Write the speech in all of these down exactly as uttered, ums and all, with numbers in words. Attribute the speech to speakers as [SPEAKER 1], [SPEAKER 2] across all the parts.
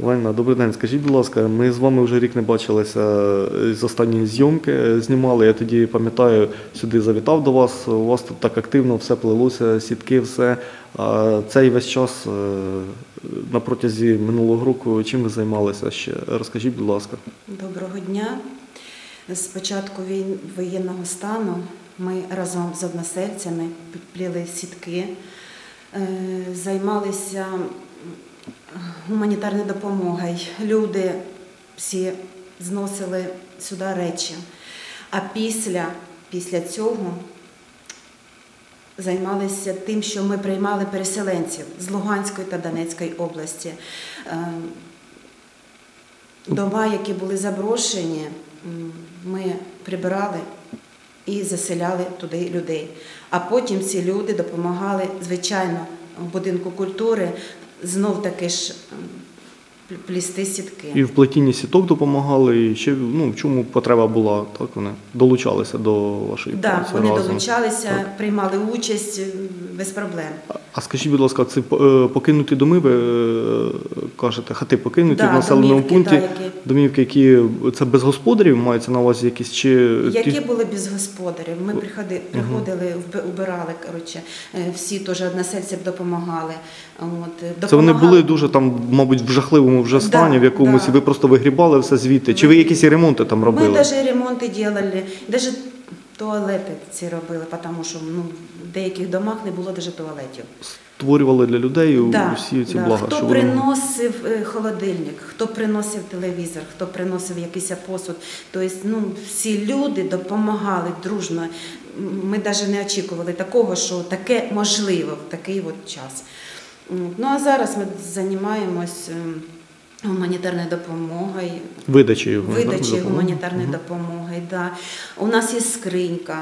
[SPEAKER 1] Олена, добрий день. Скажіть, будь ласка, ми з вами вже рік не бачилися з останньої зйомки, знімали. Я тоді, пам'ятаю, сюди завітав до вас, у вас тут так активно все плелося, сітки, все. А цей весь час на протязі минулого року чим ви займалися ще? Розкажіть, будь ласка.
[SPEAKER 2] Доброго дня. З початку воєнного стану ми разом з односельцями плели сітки, займалися гуманітарною допомогою. Люди всі зносили сюди речі. А після, після цього займалися тим, що ми приймали переселенців з Луганської та Донецької області. Дома, які були заброшені, ми прибирали і заселяли туди людей. А потім ці люди допомагали, звичайно, в будинку культури знов таки ж плести сітки.
[SPEAKER 1] І в плетінні сіток допомагали, і ще, ну, в чому потреба була, так, вони долучалися до вашої праці?
[SPEAKER 2] Так, вони
[SPEAKER 1] разом.
[SPEAKER 2] долучалися,
[SPEAKER 1] Так.
[SPEAKER 2] Приймали участь без проблем.
[SPEAKER 1] А скажіть, будь ласка, це покинуті доми, ви кажете, хати покинуті
[SPEAKER 2] Да,
[SPEAKER 1] в населеному
[SPEAKER 2] домівки,
[SPEAKER 1] пункті,
[SPEAKER 2] да, які...
[SPEAKER 1] домівки, які, це без господарів, мається на увазі якісь, чи...
[SPEAKER 2] Які
[SPEAKER 1] ті...
[SPEAKER 2] були без господарів. Ми приходили, приходили убирали, коротше, всі теж односельці допомагали. От, допомагали.
[SPEAKER 1] Це вони були дуже там, мабуть, в жахливому вже стані, да, в якомусь, да. І ви просто вигрібали все звідти, чи ви якісь ремонти там робили?
[SPEAKER 2] Ми навіть ремонти робили, навіть туалети ці робили, тому що ну, в деяких домах не було навіть туалетів.
[SPEAKER 1] Створювали для людей
[SPEAKER 2] да,
[SPEAKER 1] всі ці
[SPEAKER 2] да.
[SPEAKER 1] блага.
[SPEAKER 2] Хто
[SPEAKER 1] що
[SPEAKER 2] приносив вони... холодильник, хто приносив телевізор, хто приносив якийсь посуд. Тобто, ну, всі люди допомагали дружно. Ми навіть не очікували такого, що таке можливо в такий от час. Ну а зараз ми займаємось гуманітарною допомогою.
[SPEAKER 1] Видачею.
[SPEAKER 2] Видачею гуманітарної угу. допомоги, да. У нас є скринька,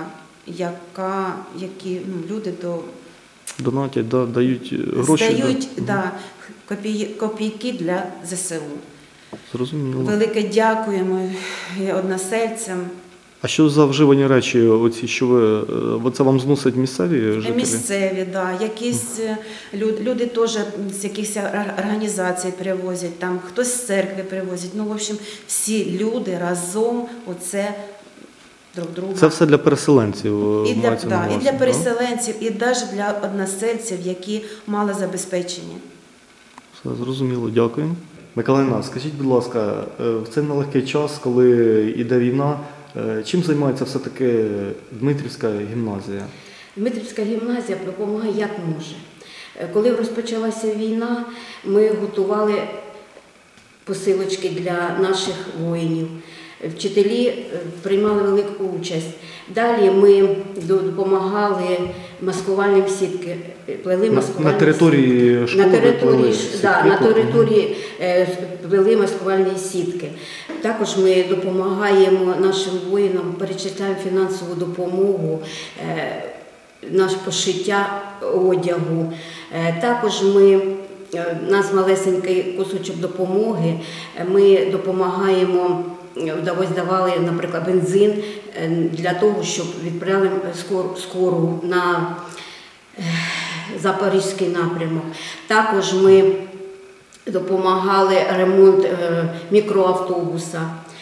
[SPEAKER 2] яка, які ну, люди до...
[SPEAKER 1] Донатять, да, дають гроші.
[SPEAKER 2] Здають, да, да, копій, копійки для зе се у.
[SPEAKER 1] Зрозуміло.
[SPEAKER 2] Велике дякуємо односельцям.
[SPEAKER 1] А що за вживані речі, оці, що ви, оце вам зносять місцеві жителі?
[SPEAKER 2] Місцеві, да. Якісь люди, люди теж з якихось організацій привозять, там хтось з церкви привозять. Ну, в общем, всі люди разом оце друг друга.
[SPEAKER 1] Це все для переселенців?
[SPEAKER 2] І для, да, і для переселенців, і навіть для односельців, які мало забезпечені.
[SPEAKER 1] Все зрозуміло, дякую. Миколаївна, скажіть, будь ласка, в цей нелегкий час, коли йде війна, чим займається все-таки Дмитрівська гімназія?
[SPEAKER 3] Дмитрівська гімназія допомагає як може. Коли розпочалася війна, ми готували посилочки для наших воїнів. Вчителі приймали велику участь. Далі ми допомагали маскувальним сітки, плели маскувальні
[SPEAKER 1] на території школи?
[SPEAKER 3] На території, да, на території плели маскувальні сітки. Також ми допомагаємо нашим воїнам, перечисляємо фінансову допомогу, наше пошиття одягу. Також ми, у нас малесенький кусочок допомоги, ми допомагаємо. Ось давали, наприклад, бензин для того, щоб відправляли скору на Запорізький напрямок. Також ми допомагали ремонт мікроавтобуса,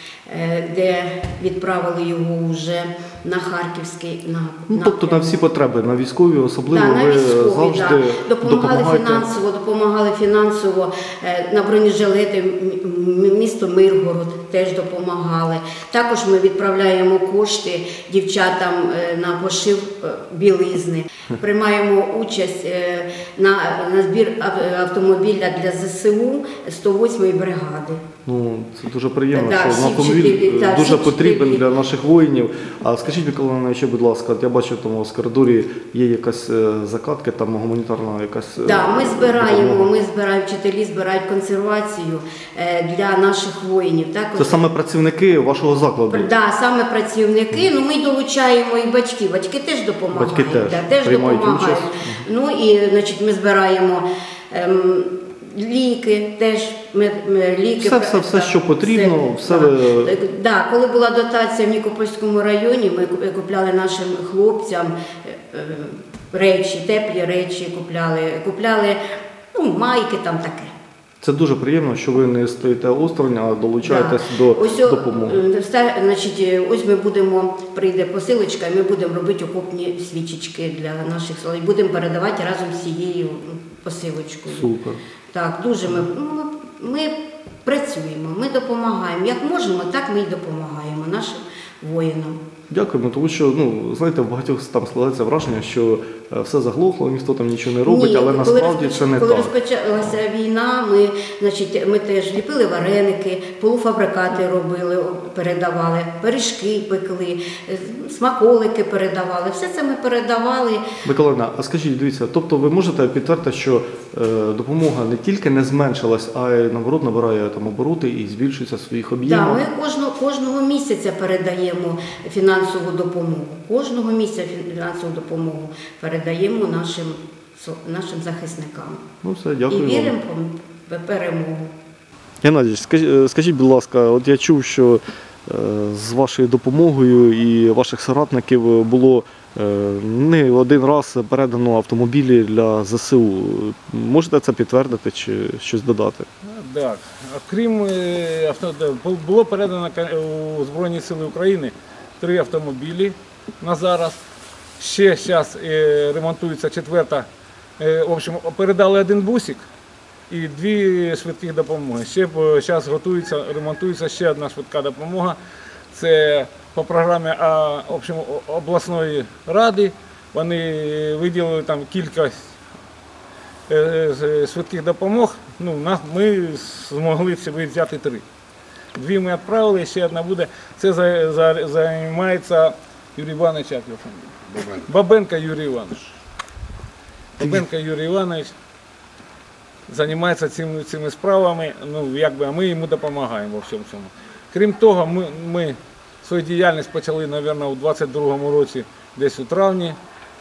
[SPEAKER 3] де відправили його вже на Харківський напрямок.
[SPEAKER 1] Ну, тобто на всі потреби, на військові особливо,
[SPEAKER 3] да, на
[SPEAKER 1] ви
[SPEAKER 3] військові,
[SPEAKER 1] завжди
[SPEAKER 3] да. допомагали
[SPEAKER 1] допомагаєте?
[SPEAKER 3] фінансово, допомагали фінансово на бронежилети, місто Миргород теж допомагали. Також ми відправляємо кошти дівчатам на пошив білизни. Приймаємо участь на, на збір автомобіля для зе се у сто восьмої бригади.
[SPEAKER 1] Ну, це дуже приємно,
[SPEAKER 3] да,
[SPEAKER 1] що автомобіль да, дуже потрібен вчителі. Для наших воїнів. А скажіть, Миколаївна, ще, будь ласка, я бачу, там в коридорі є якась закатка, там гуманітарна якась... Так,
[SPEAKER 3] да, ми збираємо, ми збираємо, вчителі збирають консервацію для наших воїнів. Так,
[SPEAKER 1] це саме працівники вашого закладу? Так,
[SPEAKER 3] да, саме працівники, ну ми долучаємо і батьки, батьки теж допомагають.
[SPEAKER 1] Батьки теж,
[SPEAKER 3] да, теж допомагають. Ну і, значить, ми збираємо ем, ліки, теж ми, ми ліки.
[SPEAKER 1] Все, все, все, що потрібно.
[SPEAKER 3] Все,
[SPEAKER 1] все...
[SPEAKER 3] Да. Да, коли була дотація в Нікопольському районі, ми купляли нашим хлопцям речі, теплі речі купляли, купляли, ну, майки там таке.
[SPEAKER 1] Це дуже приємно, що ви не стоїте осторонь, а долучаєтесь
[SPEAKER 3] Да.
[SPEAKER 1] до
[SPEAKER 3] ось, о,
[SPEAKER 1] допомоги.
[SPEAKER 3] е, все, значить, е, ось ми будемо, прийде посилочка, і ми будемо робити окопні свічечки для наших солдатів. Будемо передавати разом з цією посилочкою.
[SPEAKER 1] Супер.
[SPEAKER 3] Так, дуже ми, ну, ми, ми працюємо, ми допомагаємо. Як можемо, так ми й допомагаємо нашим воїнам.
[SPEAKER 1] Дякуємо, тому що, ну, знаєте, в багатьох там складається враження, що е, все заглохло, ніхто там нічого не робить,
[SPEAKER 3] Ні,
[SPEAKER 1] але
[SPEAKER 3] коли
[SPEAKER 1] насправді
[SPEAKER 3] розпоч-
[SPEAKER 1] це не
[SPEAKER 3] коли
[SPEAKER 1] так.
[SPEAKER 3] розпочалася війна, ми, значить, ми теж ліпили вареники, полуфабрикати робили, о, передавали, пиріжки пекли, е, смаколики передавали. Все це ми передавали.
[SPEAKER 1] Миколаївна, а скажіть, дивіться, тобто ви можете підтвердити, що е, допомога не тільки не зменшилась, а й наоборот набирає там обороти і збільшується в своїх
[SPEAKER 3] Да,
[SPEAKER 1] об'ємах?
[SPEAKER 3] ми кожного, кожного місяця передаємо фінансову допомогу. Кожного місяця фінансову допомогу передаємо нашим, со- нашим захисникам.
[SPEAKER 1] Ну все,
[SPEAKER 3] І
[SPEAKER 1] дякую вам.
[SPEAKER 3] віримо в перемогу.
[SPEAKER 1] Геннадій, скажіть, скажіть, будь ласка, от я чув, що е, з вашою допомогою і ваших соратників було е, не один раз передано автомобілі для зе се у. Можете це підтвердити чи щось додати?
[SPEAKER 4] Так, окрім е, авто, да, бу- було передано ка- у Збройні Сили України три автомобілі на зараз. Ще зараз ремонтується четверта. Е, в общем, передали один бусик і дві швидких допомоги. Ще зараз готується, ремонтується ще одна швидка допомога. Це по програмі а, в общем, о- обласної ради. Вони виділили там кілька е, з- швидких допомог. Ну, нас, ми змогли собі взяти три. Дві ми відправили, ще одна буде. Це за, за, займається Юрій Іванович, як його фамілія? Бабенко Юрій Іванович. Бабенко Юрій Іванович займається цими, цими справами, ну, якби, а ми йому допомагаємо во всьому цьому. Крім того, ми, ми свою діяльність почали, мабуть, у двадцять другому році, десь у травні.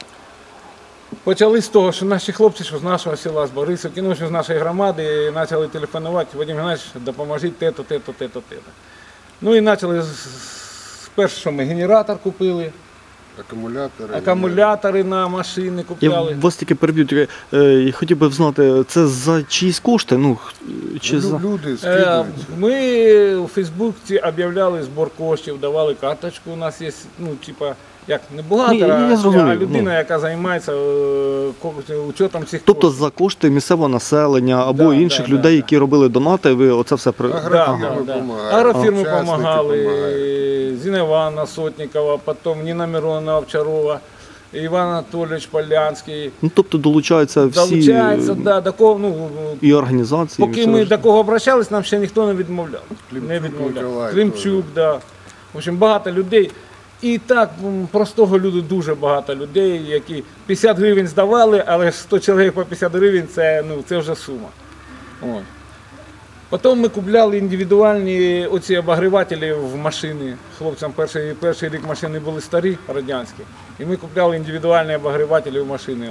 [SPEAKER 4] Почали з того, що наші хлопці, що з нашого села, з Борисовки, ну, що з нашої громади, почали телефонувати: Вадим Геннадійович, допоможіть те-то, те-то, те-то, те-то. Ну і почали з- спершу, що ми генератор купили,
[SPEAKER 5] Акумулятори.
[SPEAKER 4] акумулятори на машини
[SPEAKER 1] Я
[SPEAKER 4] купляли.
[SPEAKER 1] вас тільки переб'ю, тільки, е, я хотів би знати, це за чиїсь кошти? Ну, х- чи за...
[SPEAKER 5] Люди
[SPEAKER 4] Е,
[SPEAKER 5] скидують.
[SPEAKER 4] Ми у Фейсбуці об'являли збор коштів, давали карточку. У нас є, ну, типа, як не бухгалтер,
[SPEAKER 1] Ні, я
[SPEAKER 4] а
[SPEAKER 1] зрозумів,
[SPEAKER 4] людина,
[SPEAKER 1] ну.
[SPEAKER 4] яка займається е, ко- учетом цих
[SPEAKER 1] Тобто
[SPEAKER 4] коштів.
[SPEAKER 1] за кошти місцевого населення або
[SPEAKER 4] Да,
[SPEAKER 1] інших
[SPEAKER 4] да,
[SPEAKER 1] людей,
[SPEAKER 4] да,
[SPEAKER 1] які робили донати, ви оце все при...
[SPEAKER 5] Ага.
[SPEAKER 4] Да,
[SPEAKER 5] Агрофірми
[SPEAKER 4] да, да.
[SPEAKER 5] помагають,
[SPEAKER 4] Агрофірми
[SPEAKER 5] учасники
[SPEAKER 4] допомагали,
[SPEAKER 5] помагають.
[SPEAKER 4] Зіна Івановна Сотникова, потім Ніна Миронова Овчарова, Іван Анатолійович Полянський.
[SPEAKER 1] Ну, тобто долучаються всі
[SPEAKER 4] Долучаються, да, до кого, ну,
[SPEAKER 1] і організації. і
[SPEAKER 4] поки
[SPEAKER 1] все
[SPEAKER 4] ми
[SPEAKER 1] решта.
[SPEAKER 4] до кого обращались, нам ще ніхто не відмовляв.
[SPEAKER 5] Климчук
[SPEAKER 4] не відмовляв.
[SPEAKER 5] Миколай
[SPEAKER 4] Климчук, да. В общем, багато людей. І так, м, простого люду дуже багато людей, які п'ятдесят гривень здавали, але сто чоловік по п'ятдесят гривень це, ну, це вже сума. От. Потім ми купляли індивідуальні оці обогрівателі в машини. Хлопцям перший, перший рік машини були старі, радянські. І ми купляли індивідуальні обогрівателі в машини.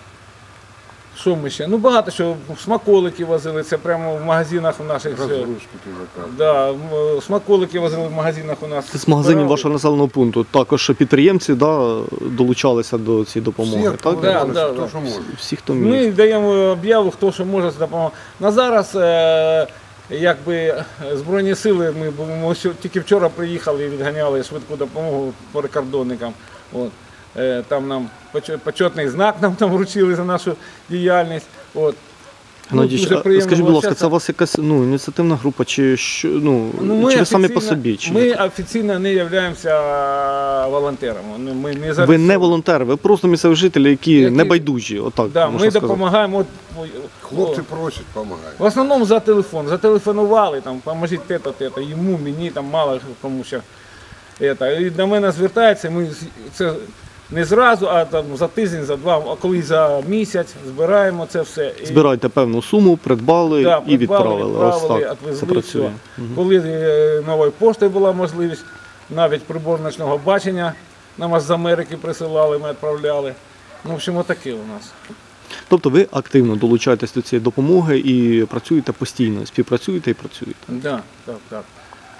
[SPEAKER 4] Що ми ще? Ну багато що, смаколики возили, це прямо в магазинах у наших.
[SPEAKER 5] Розгрузку ти заказуєш.
[SPEAKER 4] Да, м, смаколики возили в магазинах у нас.
[SPEAKER 1] З магазинів
[SPEAKER 4] Збирали.
[SPEAKER 1] вашого населеного пункту також підприємці, да, долучалися до цієї допомоги,
[SPEAKER 5] Всі
[SPEAKER 1] так?
[SPEAKER 4] Да,
[SPEAKER 5] да,
[SPEAKER 4] да,
[SPEAKER 5] хто
[SPEAKER 4] да.
[SPEAKER 5] що може.
[SPEAKER 1] Всі, хто міг.
[SPEAKER 4] Ми даємо об'яву, хто що може допомогти. На зараз, е, якби, Збройні сили, ми, бо ми ось тільки вчора приїхали і відганяли швидку допомогу по прикордонникам. От. Е, там нам поч- почетний знак нам там вручили за нашу діяльність. От.
[SPEAKER 1] Геннадій,
[SPEAKER 4] дуже
[SPEAKER 1] а
[SPEAKER 4] приємно
[SPEAKER 1] скажіть, будь
[SPEAKER 4] було
[SPEAKER 1] ласка, це
[SPEAKER 4] щастя.
[SPEAKER 1] у вас якась ну, ініціативна група, чи, що, ну,
[SPEAKER 4] Ну,
[SPEAKER 1] чи ви самі по
[SPEAKER 4] офіційно-
[SPEAKER 1] собі? Чи
[SPEAKER 4] Ми
[SPEAKER 1] як?
[SPEAKER 4] офіційно не являємося волонтерами. Ну, Ми не
[SPEAKER 1] Ви не
[SPEAKER 4] зареєстровані.
[SPEAKER 1] волонтери, ви просто місцеві жителі, які,
[SPEAKER 4] Які-
[SPEAKER 1] небайдужі, отак
[SPEAKER 4] Да,
[SPEAKER 1] можна
[SPEAKER 4] ми
[SPEAKER 1] сказати.
[SPEAKER 4] допомагаємо. От,
[SPEAKER 5] Хлопці просять, допомагають.
[SPEAKER 4] в основному за телефон. Зателефонували, там, поможіть те-то, те-то, йому, мені, там, мало кому ще. Это. І до мене звертаються, ми з- це не зразу, а там, за тиждень, за два, а коли за місяць збираємо це все. І,
[SPEAKER 1] Збираєте певну суму, придбали
[SPEAKER 4] да,
[SPEAKER 1] і
[SPEAKER 4] придбали,
[SPEAKER 1] відправили. Ось
[SPEAKER 4] відправили,
[SPEAKER 1] так
[SPEAKER 4] відвезли,
[SPEAKER 1] це працює.
[SPEAKER 4] все. Коли е, новою поштою була можливість, навіть прибор ночного бачення нам аж з Америки присилали, ми відправляли. Ну, в общем, отаке у нас.
[SPEAKER 1] Тобто ви активно долучаєтесь до цієї допомоги і працюєте постійно, співпрацюєте і працюєте.
[SPEAKER 4] Да, так, так.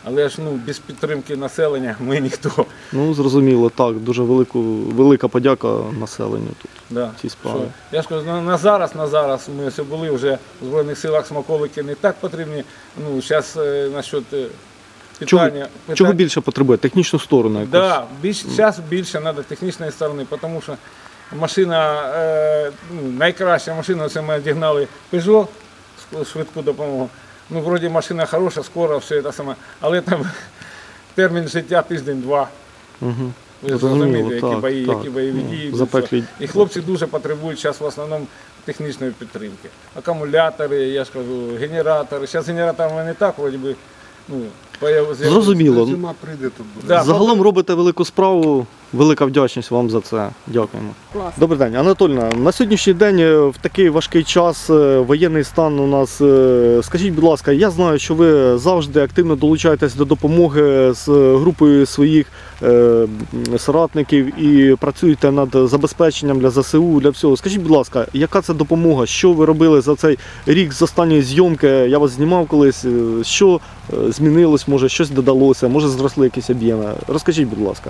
[SPEAKER 4] Але ж ну, без підтримки населення ми ніхто.
[SPEAKER 1] Ну, зрозуміло, так, дуже велику, велика подяка населенню тут.
[SPEAKER 4] Да.
[SPEAKER 1] Ці справи.
[SPEAKER 4] Що, я ж кажу, на, на зараз, на зараз ми все були вже в Збройних силах, смаколики не так потрібні. Ну, зараз е, насчет е,
[SPEAKER 1] Чого,
[SPEAKER 4] питання.
[SPEAKER 1] чого
[SPEAKER 4] питань-
[SPEAKER 1] більше потребує? Технічну сторону якусь?
[SPEAKER 4] Да, більш, зараз більше треба технічної сторони, тому що машина, е, ну, найкраща машина, це ми одігнали Peugeot, швидку допомогу. Ну, вроді машина хороша, скоро, все це саме, але там термін життя тиждень-два.
[SPEAKER 1] Угу.
[SPEAKER 4] Ви ж
[SPEAKER 1] Зрозуміло,
[SPEAKER 4] розумієте, які
[SPEAKER 1] так,
[SPEAKER 4] бої,
[SPEAKER 1] так.
[SPEAKER 4] які бойові
[SPEAKER 1] Ну,
[SPEAKER 4] дії.
[SPEAKER 1] запеклі.
[SPEAKER 4] йдуть. І хлопці дуже потребують зараз в основному технічної підтримки. Акумулятори, я ж кажу, генератори. Зараз генераторами не так, вроді би, ну, появ-
[SPEAKER 1] Зрозуміло.
[SPEAKER 5] Зима прийде, тут буде.
[SPEAKER 4] Да.
[SPEAKER 1] Загалом робите велику справу, велика вдячність вам за це. Дякуємо. Добрий день, Анатольна. На сьогоднішній день е, в такий важкий час, е, воєнний стан у нас. е, Скажіть, будь ласка, я знаю, що ви завжди активно долучаєтесь до допомоги з групою своїх е, соратників і працюєте над забезпеченням для ЗСУ, для всього. Скажіть, будь ласка, яка це допомога? Що ви робили за цей рік з останньої зйомки? Я вас знімав колись. е, Що е, змінилось, може щось додалося, може зросли якісь об'єми? Розкажіть, будь ласка.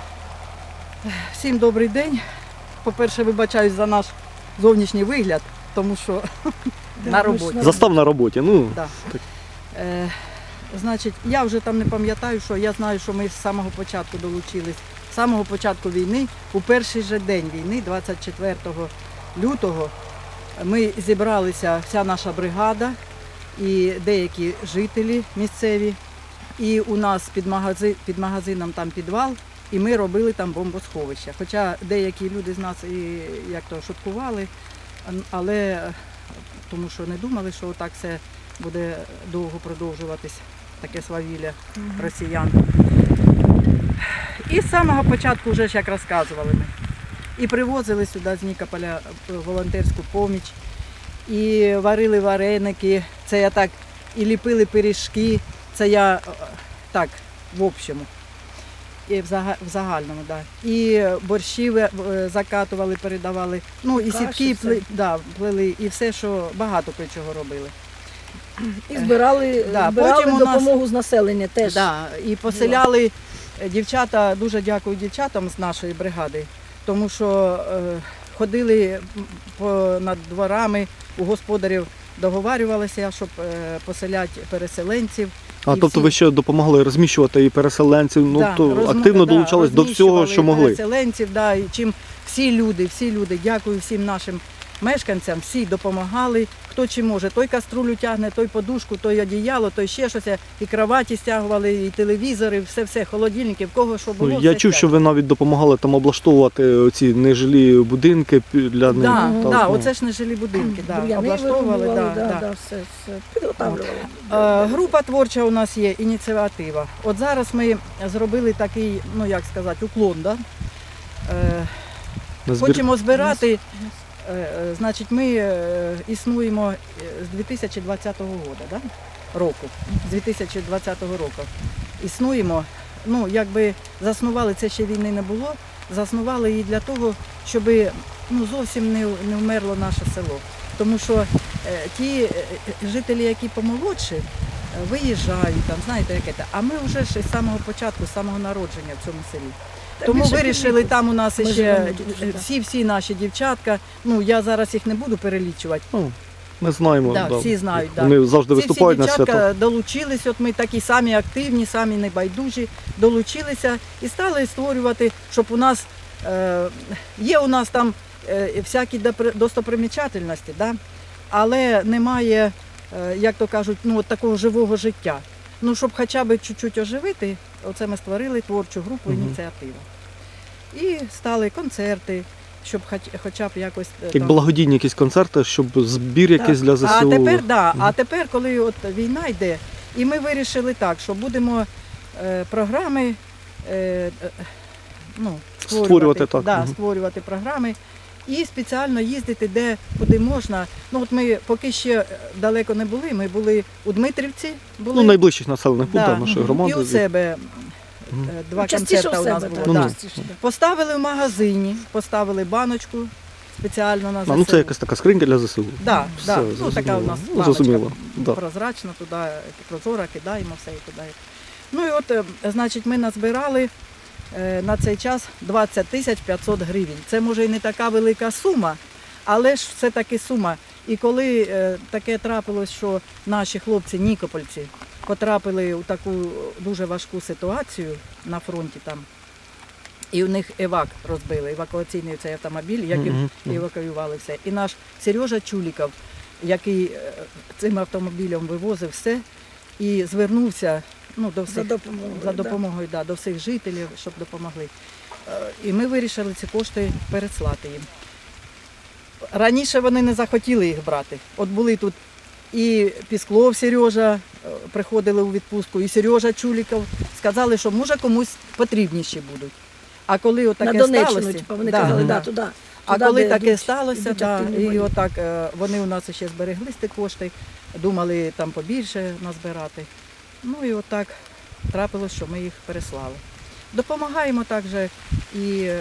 [SPEAKER 6] Всім добрий день. По-перше, вибачаюсь за наш зовнішній вигляд, тому що на роботі.
[SPEAKER 1] Застав на роботі. Ну,
[SPEAKER 6] Да. Е, значить, я вже там не пам'ятаю, що я знаю, що ми з самого початку долучились. З самого початку війни, у перший же день війни, двадцять четвертого лютого, ми зібралися, вся наша бригада і деякі жителі місцеві. І у нас під, магази, під магазином там підвал, і ми робили там бомбосховище. Хоча деякі люди з нас і як то шуткували, але тому що не думали, що так все буде довго продовжуватись, таке свавілля росіян. І з самого початку вже ж як розказували ми. І привозили сюди з Нікополя волонтерську поміч, і варили вареники, це я так, і ліпили пиріжки, це я так, в общому. І в, зага, в загальному, да. І борщі е, закатували, передавали. Ну і
[SPEAKER 7] Каші
[SPEAKER 6] сітки
[SPEAKER 7] все.
[SPEAKER 6] пли, да, плели, і все, що багато чого робили.
[SPEAKER 7] І збирали,
[SPEAKER 6] Да,
[SPEAKER 7] збирали
[SPEAKER 6] потім у нас-
[SPEAKER 7] допомогу з населення теж.
[SPEAKER 6] Да, і поселяли е, дівчата, дуже дякую дівчатам з нашої бригади, тому що е, ходили м, по, над дворами, у господарів договарювалися, щоб е, поселяти переселенців.
[SPEAKER 1] а
[SPEAKER 6] І
[SPEAKER 1] тобто
[SPEAKER 6] всі-
[SPEAKER 1] ви ще допомагали розміщувати і переселенців, ну
[SPEAKER 6] Да,
[SPEAKER 1] то
[SPEAKER 6] розм-
[SPEAKER 1] активно
[SPEAKER 6] да,
[SPEAKER 1] долучались до всього,
[SPEAKER 6] розміщували
[SPEAKER 1] що могли.
[SPEAKER 6] переселенців, да, і чим всі люди, всі люди, дякую всім нашим мешканцям, всі допомагали, хто чим може. Той каструлю тягне, той подушку, той одіяло, той ще щось. І кроваті стягували, і телевізори, все-все, холодильники, в кого що було.
[SPEAKER 1] Ну, я
[SPEAKER 6] все
[SPEAKER 1] чув, що
[SPEAKER 6] стягували.
[SPEAKER 1] ви навіть допомагали там облаштовувати ці нежилі будинки пі- для них.
[SPEAKER 6] Да,
[SPEAKER 1] так,
[SPEAKER 6] да,
[SPEAKER 1] ну.
[SPEAKER 6] оце ж не жилі будинки, да,
[SPEAKER 7] Бур'яни
[SPEAKER 6] облаштовували.
[SPEAKER 7] вирубували,
[SPEAKER 6] Да,
[SPEAKER 7] да,
[SPEAKER 6] да.
[SPEAKER 7] да, все, все підготавлювали.
[SPEAKER 6] Е, Група творча у нас є, ініціатива. От зараз ми зробили такий, ну як сказати, уклон. Да? Е,
[SPEAKER 1] На збір-
[SPEAKER 6] Хочемо збирати, е, е, значить, ми е, існуємо е, з дві тисячі двадцятого року, да? року. З дві тисячі двадцятого року існуємо. Ну, якби заснували, це ще війни не було, заснували її для того, щоб ну, зовсім не, не вмерло наше село. Тому що е, ті е, жителі, які помолодші, е, виїжджають, там, знаєте, яке те. А ми вже ж з самого початку, з самого народження в цьому селі.
[SPEAKER 7] Та
[SPEAKER 6] Тому
[SPEAKER 7] більше
[SPEAKER 6] вирішили,
[SPEAKER 7] піввіку.
[SPEAKER 6] там у нас
[SPEAKER 7] Ми
[SPEAKER 6] ще
[SPEAKER 7] живемо тут вже, да.
[SPEAKER 6] всі-всі наші дівчатка, ну я зараз їх не буду перелічувати.
[SPEAKER 1] Ну, ми знаємо.
[SPEAKER 6] Да,
[SPEAKER 1] да.
[SPEAKER 6] всі знають, да.
[SPEAKER 1] Вони завжди
[SPEAKER 6] Ці
[SPEAKER 1] виступають
[SPEAKER 6] всі
[SPEAKER 1] на
[SPEAKER 6] дівчатка
[SPEAKER 1] свято.
[SPEAKER 6] долучились, от ми такі самі активні, самі небайдужі, долучилися і стали створювати, щоб у нас, е, є у нас там е, всякі допри- достопримічательності, да? Але немає, е, як то кажуть, ну, от такого живого життя. Ну, щоб хоча б чуть-чуть оживити, оце ми створили творчу групу
[SPEAKER 1] Мгм.
[SPEAKER 6] «Ініціатива». І стали концерти, щоб хоч, хоча б якось... е,
[SPEAKER 1] Як
[SPEAKER 6] там-
[SPEAKER 1] благодійні якісь концерти, щоб збір якийсь для ЗСУ.
[SPEAKER 6] а тепер, да,
[SPEAKER 1] Мгм.
[SPEAKER 6] а тепер, коли от війна йде, і ми вирішили так, що будемо е, програми е, е, ну, створювати,
[SPEAKER 1] Створювати, так,
[SPEAKER 6] Да,
[SPEAKER 1] мгм.
[SPEAKER 6] створювати програми і спеціально їздити, де куди можна. Ну от ми поки ще далеко не були, ми були у Дмитрівці, були
[SPEAKER 1] Ну, найближчих населених
[SPEAKER 6] да,
[SPEAKER 1] пунктів нашої громади.
[SPEAKER 6] і у себе
[SPEAKER 1] Мгм.
[SPEAKER 6] е, два
[SPEAKER 7] Частіше
[SPEAKER 6] концерти
[SPEAKER 7] у
[SPEAKER 6] у нас
[SPEAKER 7] себе,
[SPEAKER 6] було.
[SPEAKER 7] так,
[SPEAKER 1] Ну,
[SPEAKER 6] да.
[SPEAKER 1] ну.
[SPEAKER 7] частіше, да.
[SPEAKER 6] Поставили в магазині, поставили баночку спеціально на
[SPEAKER 1] А, ну це
[SPEAKER 6] ЗСУ.
[SPEAKER 1] якась така скринька для ЗСУ.
[SPEAKER 6] Да,
[SPEAKER 1] Все,
[SPEAKER 6] да. Ну, така у нас
[SPEAKER 1] зрозуміло. Ну, зрозуміло.
[SPEAKER 6] баночка
[SPEAKER 1] Да.
[SPEAKER 6] прозрачна, туди прозора, кидаємо все і туди. Ну і от, е, значить, ми назбирали е, на цей час двадцять тисяч п'ятсот гривень. Це може і не така велика сума, але ж все-таки сума. І коли е, таке трапилось, що наші хлопці, нікопольці, потрапили у таку дуже важку ситуацію на фронті там, і у них евак розбили, евакуаційний цей автомобіль, яким
[SPEAKER 1] Мгм, мгм.
[SPEAKER 6] евакуювали все. І наш Сережа Чуліков, який е, цим автомобілем вивозив все, і звернувся ну, до всіх,
[SPEAKER 7] За допомогою,
[SPEAKER 6] за
[SPEAKER 7] да.
[SPEAKER 6] допомогою да, до всіх жителів, щоб допомогли. Е, І ми вирішили ці кошти переслати їм. Раніше вони не захотіли їх брати. От були тут і Пісклов Сережа, е, приходили у відпустку, і Сережа Чуліков. Сказали, що може комусь потрібніші будуть. А коли
[SPEAKER 7] На
[SPEAKER 6] отаке
[SPEAKER 7] Донеччину,
[SPEAKER 6] сталося,
[SPEAKER 7] типу, вони
[SPEAKER 6] да,
[SPEAKER 7] казали,
[SPEAKER 6] да.
[SPEAKER 7] да, туди.
[SPEAKER 6] А
[SPEAKER 7] туди,
[SPEAKER 6] коли
[SPEAKER 7] де
[SPEAKER 6] таке
[SPEAKER 7] йдуть-
[SPEAKER 6] сталося,
[SPEAKER 7] йдуть
[SPEAKER 6] да,
[SPEAKER 7] активні
[SPEAKER 6] і
[SPEAKER 7] бої.
[SPEAKER 6] отак е, вони у нас ще зберегли ті кошти, думали там побільше назбирати. Ну і отак трапилось, що ми їх переслали. Допомагаємо також і е,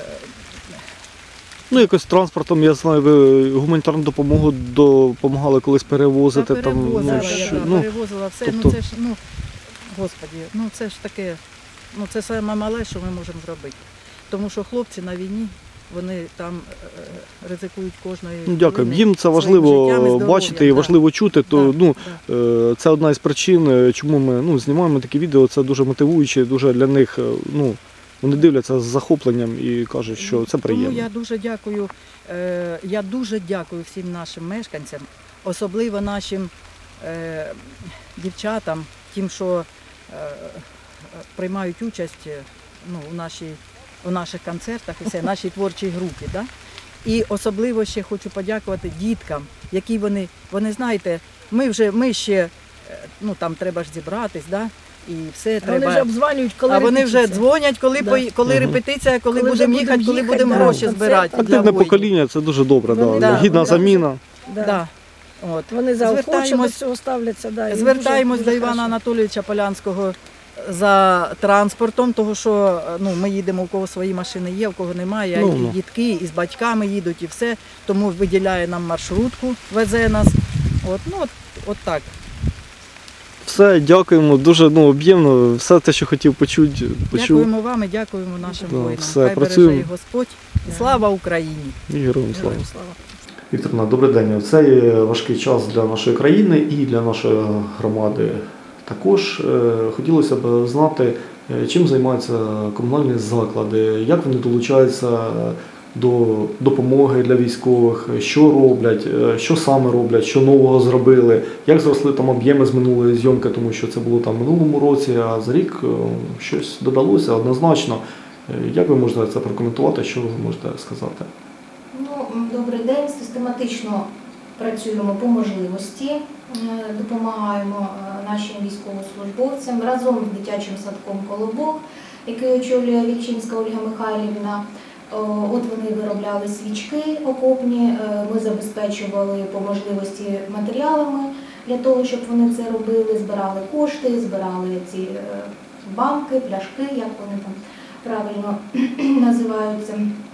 [SPEAKER 1] Ну, якось транспортом, я знаю, ви гуманітарну допомогу допомагали колись перевозити.
[SPEAKER 6] та
[SPEAKER 1] там,
[SPEAKER 6] перевозила,
[SPEAKER 1] ну,
[SPEAKER 6] я
[SPEAKER 1] що-
[SPEAKER 6] да,
[SPEAKER 1] ну,
[SPEAKER 6] перевозила все.
[SPEAKER 1] тобто-
[SPEAKER 6] Ну це ж, ну, господі, ну це ж таке, ну це саме мале, що ми можемо зробити. Тому що хлопці на війні, вони там е, ризикують кожної
[SPEAKER 1] Ну, дякую.
[SPEAKER 6] хвилини
[SPEAKER 1] Їм це
[SPEAKER 6] своїм
[SPEAKER 1] важливо
[SPEAKER 6] життям і здоров'ям,
[SPEAKER 1] бачити і
[SPEAKER 6] да.
[SPEAKER 1] важливо чути. То
[SPEAKER 6] Да,
[SPEAKER 1] ну
[SPEAKER 6] да.
[SPEAKER 1] е, це одна із причин, е, чому ми ну знімаємо такі відео. Це дуже мотивуюче, дуже для них. е, Ну вони дивляться з захопленням і кажуть, що це приємно.
[SPEAKER 6] Тому я дуже дякую. е, Я дуже дякую всім нашим мешканцям, особливо нашим е, дівчатам, тим, що е, приймають участь е, ну, у, нашій, у наших концертах і все, нашій творчій групі. Да? І особливо ще хочу подякувати діткам, які вони, вони знаєте, ми вже ми ще, е, ну там треба ж зібратись, да? І все
[SPEAKER 7] Вони
[SPEAKER 6] треба.
[SPEAKER 7] вже обзванюють, коли
[SPEAKER 6] А вони вже
[SPEAKER 7] репетиція.
[SPEAKER 6] дзвонять, коли,
[SPEAKER 7] Да.
[SPEAKER 6] пої- коли
[SPEAKER 1] Мгм.
[SPEAKER 6] репетиція, коли,
[SPEAKER 7] Коли вже
[SPEAKER 6] будемо
[SPEAKER 7] будемо
[SPEAKER 6] їхати, коли
[SPEAKER 7] їхати,
[SPEAKER 6] будемо
[SPEAKER 7] да,
[SPEAKER 6] гроші
[SPEAKER 7] концерт.
[SPEAKER 6] збирати. для
[SPEAKER 1] Активне
[SPEAKER 6] воїнів.
[SPEAKER 1] покоління це дуже добре.
[SPEAKER 7] Вони-
[SPEAKER 1] Да.
[SPEAKER 6] да,
[SPEAKER 1] Гідна
[SPEAKER 7] вони-
[SPEAKER 1] заміна.
[SPEAKER 7] Да.
[SPEAKER 6] Да. От.
[SPEAKER 7] Вони заохочено до
[SPEAKER 6] Звертаємось-
[SPEAKER 7] цього ставляться. Да, і
[SPEAKER 6] Звертаємось
[SPEAKER 7] дуже-
[SPEAKER 6] до
[SPEAKER 7] дуже
[SPEAKER 6] Івана
[SPEAKER 7] хорошо.
[SPEAKER 6] Анатолійовича Полянського за транспортом, тому що ну, ми їдемо, у кого свої машини є, у кого немає,
[SPEAKER 1] Ну,
[SPEAKER 6] і
[SPEAKER 1] ну.
[SPEAKER 6] дітки, і з батьками їдуть, і все. Тому виділяє нам маршрутку, везе нас. От, ну, от, от так.
[SPEAKER 1] Все, дякуємо. Дуже ну об'ємно. Все те, що хотів почути, почув.
[SPEAKER 6] Дякуємо вам і дякуємо нашим
[SPEAKER 1] Да,
[SPEAKER 6] воїнам.
[SPEAKER 1] все,
[SPEAKER 6] Хай береже
[SPEAKER 1] працюємо.
[SPEAKER 6] їх Господь. І слава Україні!
[SPEAKER 1] І героям слава.
[SPEAKER 7] Героям слава.
[SPEAKER 1] Вікторна, добрий день. В цей важкий час для нашої країни і для нашої громади також е, хотілося б знати, е, чим займаються комунальні заклади, як вони долучаються до допомоги для військових, що роблять, е, що саме роблять, що нового зробили, як зросли там об'єми з минулої зйомки, тому що це було там в минулому році, а за рік е, щось додалося однозначно. Е, Як ви можете це прокоментувати, що ви можете сказати?
[SPEAKER 8] Ну, добрий день. Систематично працюємо по можливості, е, допомагаємо е, нашим військовослужбовцям разом з дитячим садком «Колобок», який очолює Вільчинська Ольга Михайлівна. О, От вони виробляли свічки окопні, е, ми забезпечували по можливості матеріалами для того, щоб вони це робили, збирали кошти, збирали ці е, банки, пляшки, як вони там правильно називаються.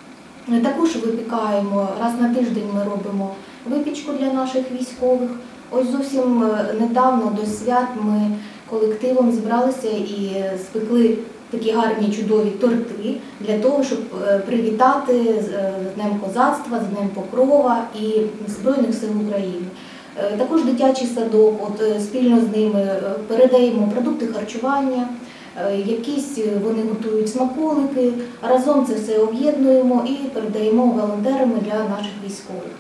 [SPEAKER 8] Також випікаємо, раз на тиждень ми робимо випічку для наших військових. Ось зовсім недавно до свят ми колективом зібралися і спекли такі гарні чудові торти для того, щоб привітати з Днем козацтва, з Днем Покрова і Збройних сил України. Також дитячий садок, от спільно з ними передаємо продукти харчування, якісь вони готують смаколики, разом це все об'єднуємо і передаємо волонтерами для наших військових.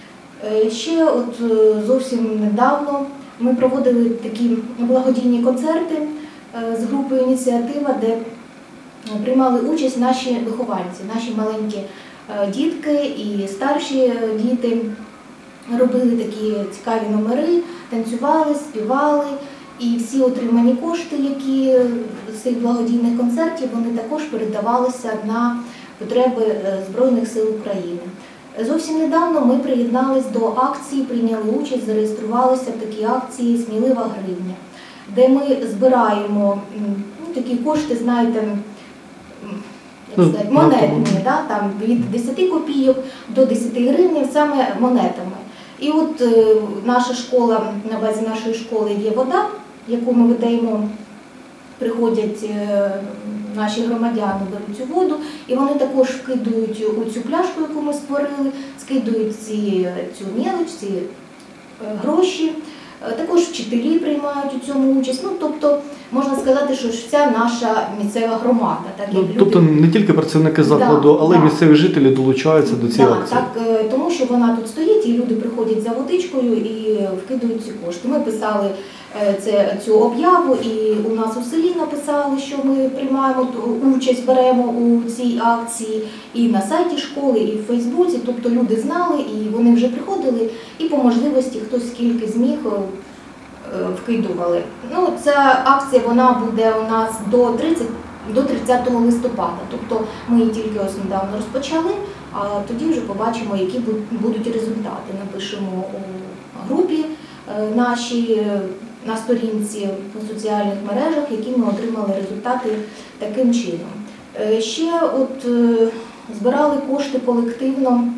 [SPEAKER 8] Ще от зовсім недавно ми проводили такі благодійні концерти з групою «Ініціатива», де приймали участь наші вихованці, наші маленькі дітки і старші діти. Робили такі цікаві номери, танцювали, співали. І всі отримані кошти, які з цих благодійних концертів, вони також передавалися на потреби Збройних сил України. Зовсім недавно ми приєднались до акції, прийняли участь, зареєструвалися в такій акції «Смілива гривня», де ми збираємо ну, такі кошти, знаєте, як сказати, монетні, да, там, від десяти копійок до десяти гривень, саме монетами. І от е, наша школа, на базі нашої школи є вода, яку ми видаємо приходять е, наші громадяни, беруть цю воду, і вони також вкидують у цю пляшку, яку ми створили, скидують ці, цю мелоч, ці е, гроші. Е, Також вчителі приймають у цьому участь. Ну, тобто, можна сказати, що ж вся наша місцева громада. Так,
[SPEAKER 1] Ну,
[SPEAKER 8] як люди...
[SPEAKER 1] тобто не тільки працівники закладу,
[SPEAKER 8] Да,
[SPEAKER 1] але й
[SPEAKER 8] да.
[SPEAKER 1] місцеві жителі долучаються до цієї
[SPEAKER 8] Так,
[SPEAKER 1] акції.
[SPEAKER 8] так, е, тому що вона тут стоїть, і люди приходять за водичкою і вкидують ці кошти. Ми писали е, це, цю об'яву, і у нас у селі написали, що ми приймаємо ту- участь, беремо у цій акції, і на сайті школи, і в Фейсбуці. Тобто люди знали, і вони вже приходили, і по можливості хтось скільки зміг е, е, вкидували. Ну, ця акція вона буде у нас до тридцятого до тридцятого листопада. Тобто ми її тільки ось недавно розпочали, а тоді вже побачимо, які бу- будуть результати. Напишемо у групі е, нашій, е, на сторінці у соціальних мережах, які ми отримали результати таким чином. Е, Ще от е, збирали кошти колективно,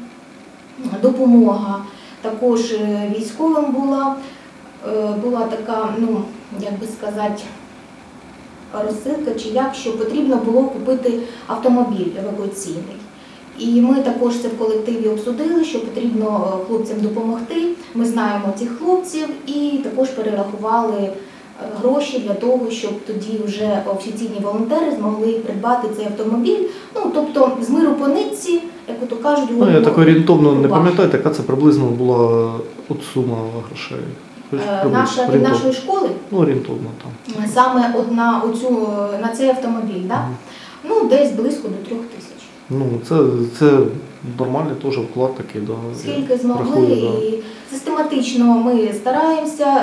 [SPEAKER 8] допомога також е, військовим була. Е, Була така, ну, як би сказати, розсилка чи як, що потрібно було купити автомобіль евакуаційний. І ми також це в колективі обсудили, що потрібно е, хлопцям допомогти. Ми знаємо цих хлопців і також перерахували е, гроші для того, щоб тоді вже офіційні волонтери змогли придбати цей автомобіль. Ну, тобто з миру по нитці, як ото кажуть,
[SPEAKER 1] Ну, я так орієнтовно не
[SPEAKER 8] рубашку.
[SPEAKER 1] пам'ятаю, яка це приблизно була от сума грошей. Хоч
[SPEAKER 8] Е,
[SPEAKER 1] приблизно,
[SPEAKER 8] Наша від
[SPEAKER 1] орієнтовно.
[SPEAKER 8] нашої школи
[SPEAKER 1] Ну, орієнтовно там.
[SPEAKER 8] саме от на, оцю, на цей автомобіль, да?
[SPEAKER 1] Мгм.
[SPEAKER 8] Ну, десь близько до трьох тисяч.
[SPEAKER 1] Ну, це, це нормальний теж вклад такий, да.
[SPEAKER 8] Скільки
[SPEAKER 1] я
[SPEAKER 8] змогли,
[SPEAKER 1] рахую, да.
[SPEAKER 8] і систематично ми стараємося е,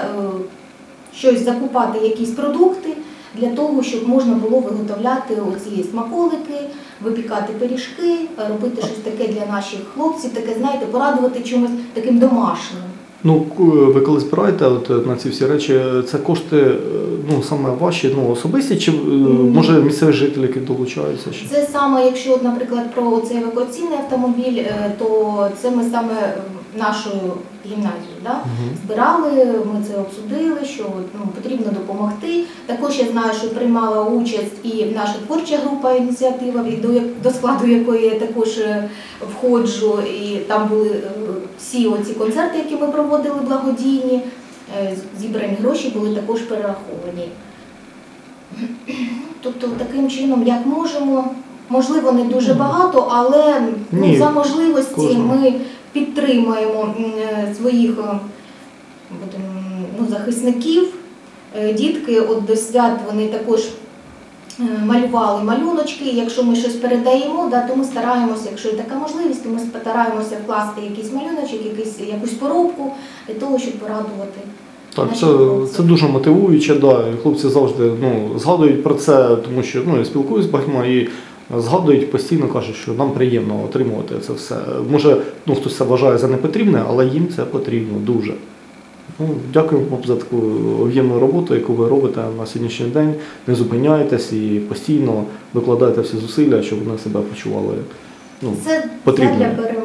[SPEAKER 8] щось закупати, якісь продукти, для того, щоб можна було виготовляти оці смаколики, випікати пиріжки, робити щось таке для наших хлопців, таке, знаєте, порадувати чимось таким домашнім.
[SPEAKER 1] Ну, к- ви коли збираєте от, на ці всі речі, це кошти, е, ну, саме ваші, ну, особисті, чи, е, може, місцеві жителі, які долучаються? Чи?
[SPEAKER 8] Це саме, якщо, от, наприклад, про цей евакуаційний автомобіль, е, то це ми саме е, нашою гімназією, да?
[SPEAKER 1] Мгм.
[SPEAKER 8] збирали, ми це обсудили, що ну, потрібно допомогти. Також я знаю, що приймала участь і наша творча група ініціатива, від- до, як- до складу якої я також е, входжу. І там були е, всі оці концерти, які ми проводили благодійні, е, з- зібрані гроші були також перераховані. Тобто таким чином, як можемо, можливо, не дуже багато, але ну,
[SPEAKER 1] Ні,
[SPEAKER 8] за можливості
[SPEAKER 1] кожен.
[SPEAKER 8] ми підтримуємо м, е, своїх е, будемо, ну, захисників. Е, Дітки от до свят вони також е, малювали малюночки. Якщо ми щось передаємо, да, то ми стараємося, якщо є така можливість, то ми стараємося вкласти якийсь малюночок, якийсь, якусь поробку для того, щоб порадувати.
[SPEAKER 1] Так,
[SPEAKER 8] наших
[SPEAKER 1] це,
[SPEAKER 8] хлопців.
[SPEAKER 1] це дуже мотивуюче, да. І хлопці завжди ну, згадують про це, тому що ну, я спілкуюся з багатьма і згадують постійно, кажуть, що нам приємно отримувати це все. Може, ну, хтось це вважає за непотрібне, але їм це потрібно дуже. Ну, дякую вам за таку об'ємну роботу, яку ви робите на сьогоднішній день. Не зупиняєтесь і постійно викладаєте всі зусилля, щоб вони себе почували ну,
[SPEAKER 8] Це
[SPEAKER 1] потрібно.
[SPEAKER 8] для перемоги.